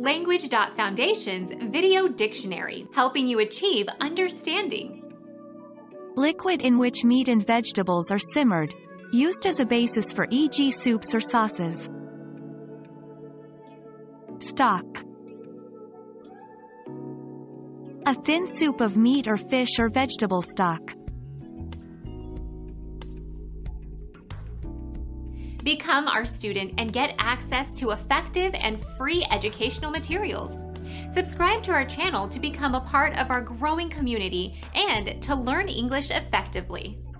Language.Foundation's Video Dictionary, helping you achieve understanding. Liquid in which meat and vegetables are simmered, used as a basis for e.g. soups or sauces. Stock. A thin soup of meat or fish or vegetable stock. Become our student and get access to effective and free educational materials. Subscribe to our channel to become a part of our growing community and to learn English effectively.